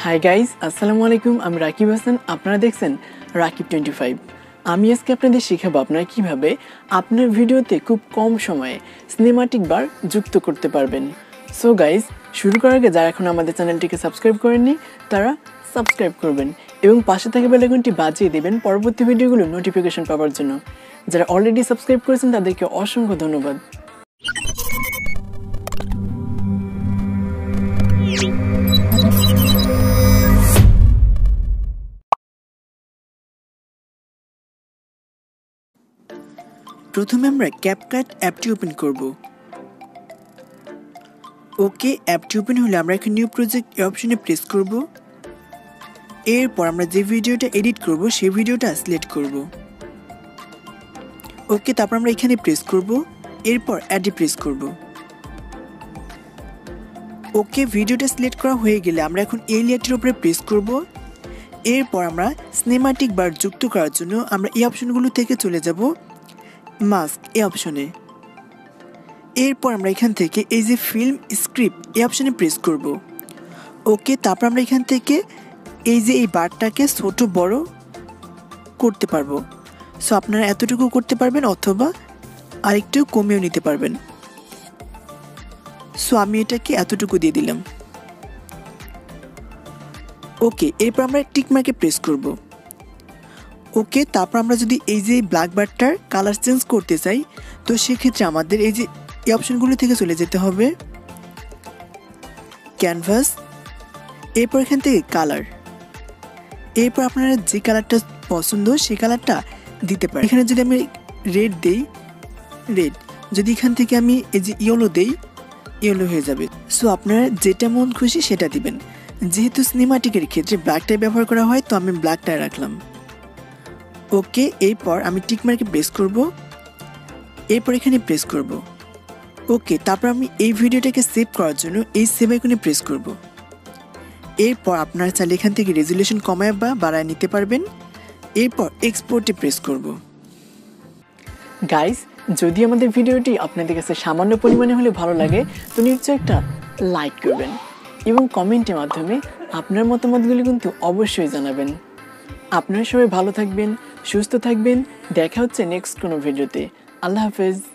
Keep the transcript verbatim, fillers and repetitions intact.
Hi guys, আসসালামু আলাইকুম। আমি রাকিব হাসান, আপনারা দেখছেন রাকিব টোয়েন্টি ফাইভ। আমি আজকে আপনাদের শেখাবো আপনারা কীভাবে আপনার ভিডিওতে খুব কম সময়ে সিনেমাটিক বার যুক্ত করতে পারবেন। সো গাইজ, শুরু করার আগে যারা এখন আমাদের চ্যানেলটিকে সাবস্ক্রাইব করেননি তারা সাবস্ক্রাইব করবেন এবং পাশে থাকা বেল আইকনটি বাজিয়ে দেবেন পরবর্তী ভিডিওগুলোর নোটিফিকেশন পাওয়ার জন্য। যারা অলরেডি সাবস্ক্রাইব করেছেন তাদেরকে অসংখ্য ধন্যবাদ। প্রথমে আমরা ক্যাপকাট অ্যাপটি ওপেন করব। ওকে, অ্যাপটি ওপেন হলে আমরা এখন নিউ প্রজেক্ট এই অপশনে প্রেস করব। এরপর আমরা যে ভিডিওটা এডিট করব সেই ভিডিওটা সিলেক্ট করব। ওকে, তারপর আমরা এখানে প্রেস করব। এরপর অ্যাডে প্রেস করব। ওকে, ভিডিওটা সিলেক্ট করা হয়ে গেলে আমরা এখন এই লেয়ারটির উপরে প্রেস করব। এরপর আমরা সিনেমাটিক বার যুক্ত করার জন্য আমরা এই অপশনগুলো থেকে চলে যাব মাস্ক এই অপশনে। এরপর আমরা এখান থেকে এই যে ফিল্ম স্ক্রিপ্ট এই অপশনে প্রেস করব। ওকে, তারপর আমরা এখান থেকে এই যে এই বারটাকে ছোট বড় করতে পারবো। সো আপনারা এতটুকু করতে পারবেন অথবা আরেকটু কমিয়েও নিতে পারবেন। সো আমি এটাকে এতটুকু দিয়ে দিলাম। ওকে, এরপর আমরা টিক মার্কে প্রেস করব। ওকে, তারপর আমরা যদি এই যে ব্ল্যাক বারটার কালার চেঞ্জ করতে চাই তো সেক্ষেত্রে আমাদের এই যে এই অপশনগুলো থেকে চলে যেতে হবে ক্যানভাস। এরপর এখান থেকে কালার। এরপর আপনারা যে কালারটা পছন্দ সেই কালারটা দিতে পারেন। এখানে যদি আমি রেড দেই রেড, যদি এখান থেকে আমি এই যে ইয়েলো দেই ইয়েলো হয়ে যাবে। সো আপনারা যেটা মন খুশি সেটা দিবেন। যেহেতু সিনেমাটিকের ক্ষেত্রে ব্ল্যাকটাই ব্যবহার করা হয় তো আমি ব্ল্যাকটাই রাখলাম। ওকে, এরপর আমি টিক মার্কে প্রেস করব। এরপর এখানে প্রেস করব। ওকে, তারপর আমি এই ভিডিওটাকে সেভ করার জন্য এই সেভ আইকনে প্রেস করব। এরপর আপনারা চাইলে এখান থেকে রেজুলেশন কমায় বা বাড়ায় নিতে পারবেন। এরপর এক্সপোর্টে প্রেস করব। গাইস, যদি আমাদের ভিডিওটি আপনাদের কাছে সামান্য পরিমাণে হলে ভালো লাগে তো নিশ্চয়ই একটা লাইক করবেন এবং কমেন্টের মাধ্যমে আপনার মতামতগুলি কিন্তু অবশ্যই জানাবেন। আপনারা সবাই ভালো থাকবেন, সুস্থ থাকবেন। দেখা হচ্ছে নেক্সট কোনো ভিডিওতে। আল্লাহ হাফেজ।